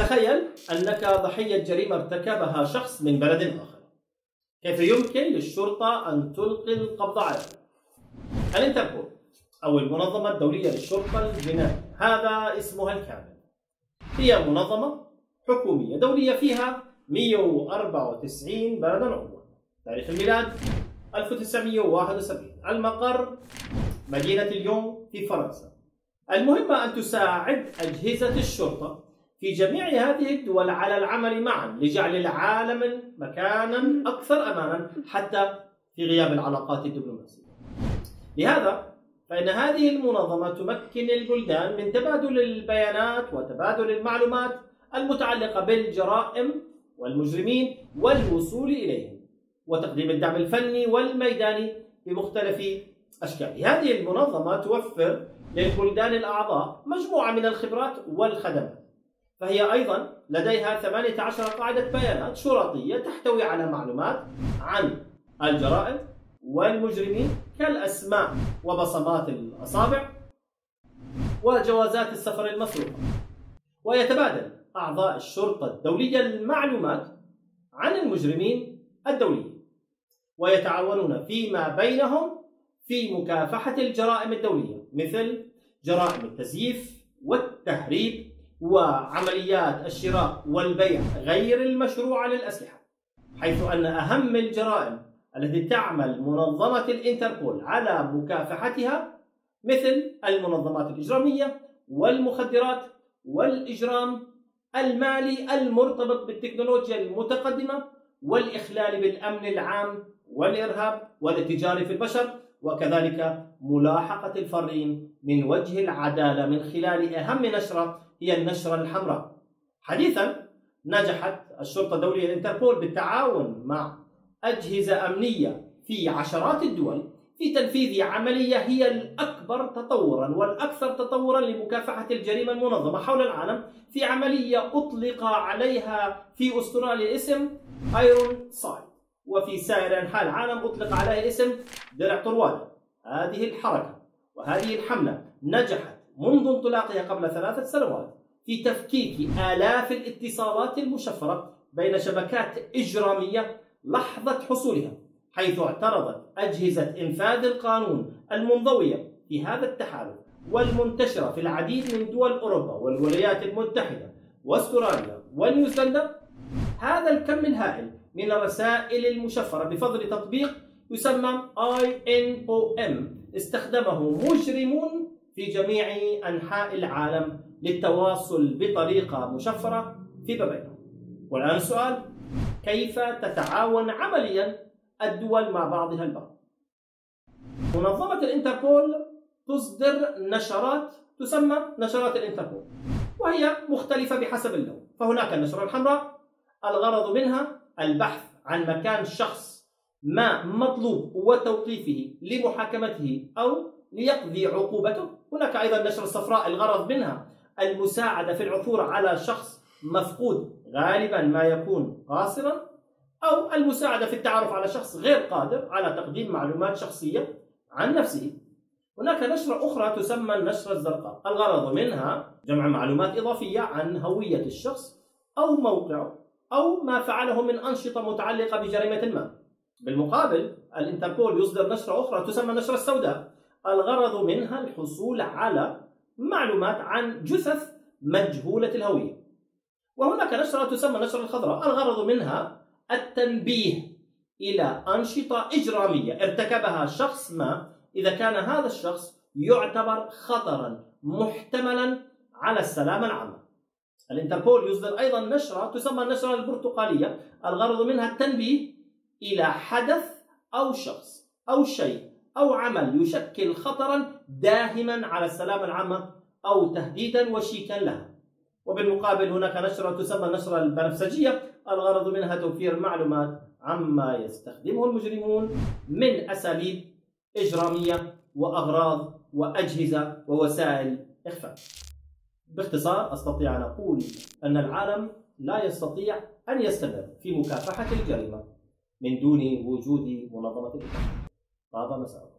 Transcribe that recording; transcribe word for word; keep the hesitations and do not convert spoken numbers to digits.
تخيل أنك ضحية جريمة ارتكبها شخص من بلد آخر. كيف يمكن للشرطة أن تلقي القبض عليه؟ الانتربول أو المنظمة الدولية للشرطة الجنائية، هذا اسمها الكامل. هي منظمة حكومية دولية فيها مئة وأربعة وتسعين بلدا عضوا. تاريخ الميلاد ألف وتسعمئة وواحد وسبعين. المقر مدينة ليون في فرنسا. المهمة أن تساعد أجهزة الشرطة في جميع هذه الدول على العمل معا لجعل العالم مكانا أكثر أمانا حتى في غياب العلاقات الدبلوماسية. لهذا فإن هذه المنظمة تمكن البلدان من تبادل البيانات وتبادل المعلومات المتعلقة بالجرائم والمجرمين والوصول إليهم، وتقديم الدعم الفني والميداني بمختلف أشكاله. هذه المنظمة توفر للبلدان الأعضاء مجموعة من الخبرات والخدمات، فهي أيضا لديها ثمانية عشر قاعدة بيانات شرطية تحتوي على معلومات عن الجرائم والمجرمين كالأسماء وبصمات الأصابع وجوازات السفر المسروقة. ويتبادل أعضاء الشرطة الدولية المعلومات عن المجرمين الدوليين، ويتعاونون فيما بينهم في مكافحة الجرائم الدولية مثل جرائم التزييف والتهريب وعمليات الشراء والبيع غير المشروعة للأسلحة، حيث أن أهم الجرائم التي تعمل منظمة الانتربول على مكافحتها مثل المنظمات الإجرامية والمخدرات والإجرام المالي المرتبط بالتكنولوجيا المتقدمة والإخلال بالأمن العام والإرهاب والاتجار في البشر، وكذلك ملاحقة الفارين من وجه العدالة من خلال أهم نشرة هي النشرة الحمراء. حديثا نجحت الشرطة الدولية الانتربول بالتعاون مع أجهزة أمنية في عشرات الدول في تنفيذ عملية هي الأكبر تطورا والأكثر تطورا لمكافحة الجريمة المنظمة حول العالم، في عملية أطلق عليها في أستراليا اسم ايرون سايد، وفي سائر أنحاء العالم أطلق عليها اسم درع طروادة. هذه الحركة وهذه الحملة نجحت منذ انطلاقها قبل ثلاثة سنوات في تفكيك آلاف الاتصالات المشفرة بين شبكات إجرامية لحظة حصولها، حيث اعترضت أجهزة إنفاذ القانون المنضوية في هذا التحالف والمنتشرة في العديد من دول أوروبا والولايات المتحدة واستراليا ونيوزيلندا هذا الكم الهائل من الرسائل المشفرة بفضل تطبيق يسمى آي إن أو إم استخدمه مجرمون في جميع أنحاء العالم للتواصل بطريقة مشفرة فيما بينهم. والآن السؤال: كيف تتعاون عمليا الدول مع بعضها البعض؟ منظمة الانتربول تصدر نشرات تسمى نشرات الانتربول، وهي مختلفة بحسب اللون. فهناك النشرة الحمراء الغرض منها البحث عن مكان شخص ما مطلوب وتوقيفه لمحاكمته أو ليقضي عقوبته. هناك أيضا النشرة الصفراء الغرض منها المساعدة في العثور على شخص مفقود غالبا ما يكون قاصرا، أو المساعدة في التعرف على شخص غير قادر على تقديم معلومات شخصية عن نفسه. هناك نشرة أخرى تسمى النشرة الزرقاء الغرض منها جمع معلومات إضافية عن هوية الشخص أو موقعه أو ما فعله من أنشطة متعلقة بجريمة ما. بالمقابل الانتربول يصدر نشرة أخرى تسمى النشرة السوداء الغرض منها الحصول على معلومات عن جثث مجهولة الهوية. وهناك نشرة تسمى النشرة الخضراء الغرض منها التنبيه إلى أنشطة إجرامية ارتكبها شخص ما إذا كان هذا الشخص يعتبر خطرا محتملا على السلامة العامة. الانتربول يصدر أيضا نشرة تسمى النشرة البرتقالية الغرض منها التنبيه إلى حدث أو شخص أو شيء أو عمل يشكل خطرا داهما على السلامة العامة أو تهديدا وشيكا لها. وبالمقابل هناك نشرة تسمى النشرة البنفسجية الغرض منها توفير معلومات عما يستخدمه المجرمون من أساليب إجرامية وأغراض وأجهزة ووسائل إخفاء. باختصار أستطيع أن أقول أن العالم لا يستطيع أن يستمر في مكافحة الجريمة من دون وجود منظمة الإنتربول. هذا مساء.